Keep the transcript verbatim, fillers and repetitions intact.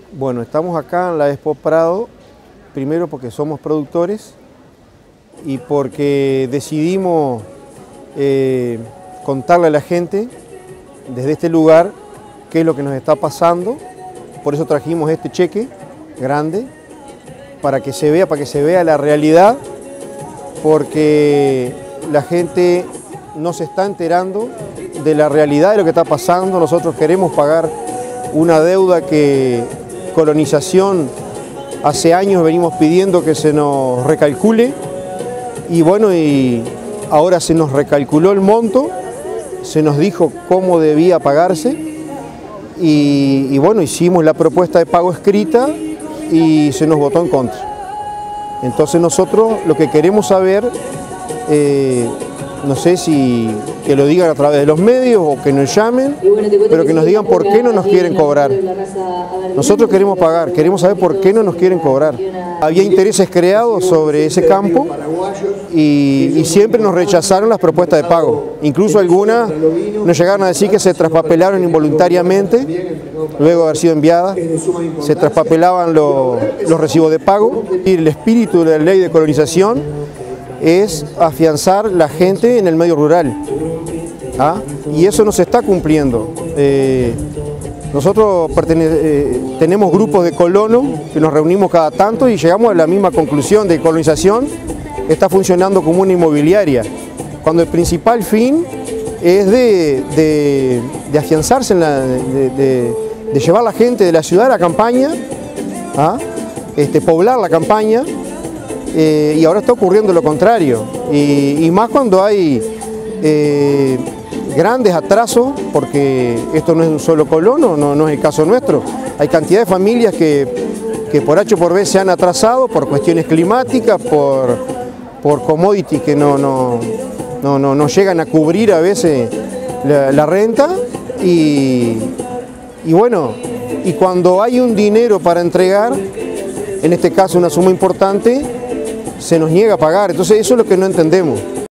Bueno, estamos acá en la Expo Prado, primero porque somos productores y porque decidimos eh, contarle a la gente desde este lugar qué es lo que nos está pasando. Por eso trajimos este cheque grande, para que se vea, para que se vea la realidad, porque la gente no se está enterando de la realidad de lo que está pasando. Nosotros queremos pagar una deuda que Colonización hace años venimos pidiendo que se nos recalcule, y bueno, y ahora se nos recalculó el monto, se nos dijo cómo debía pagarse, y, y bueno, hicimos la propuesta de pago escrita y se nos votó en contra. Entonces nosotros lo que queremos saber, eh, no sé si que lo digan a través de los medios o que nos llamen, pero que nos digan por qué no nos quieren cobrar. Nosotros queremos pagar, queremos saber por qué no nos quieren cobrar. Había intereses creados sobre ese campo y, y siempre nos rechazaron las propuestas de pago. Incluso algunas nos llegaron a decir que se traspapelaron involuntariamente, luego de haber sido enviadas, se traspapelaban los, los recibos de pago. Y el espíritu de la ley de colonización es afianzar la gente en el medio rural, ¿ah? Y eso no se está cumpliendo. Eh, nosotros eh, tenemos grupos de colonos que nos reunimos cada tanto y llegamos a la misma conclusión de que colonización está funcionando como una inmobiliaria, cuando el principal fin es de, de, de afianzarse, en la, de, de, de llevar a la gente de la ciudad a la campaña, ¿ah? este, poblar la campaña. Eh, y ahora está ocurriendo lo contrario, y, y más cuando hay eh, grandes atrasos, porque esto no es un solo colono, no, no es el caso nuestro. Hay cantidad de familias que, que por H o por B se han atrasado por cuestiones climáticas, por, por commodities que no, no, no, no, no llegan a cubrir a veces la, la renta, y, y bueno, y cuando hay un dinero para entregar, en este caso una suma importante, se nos niega a pagar. Entonces eso es lo que no entendemos.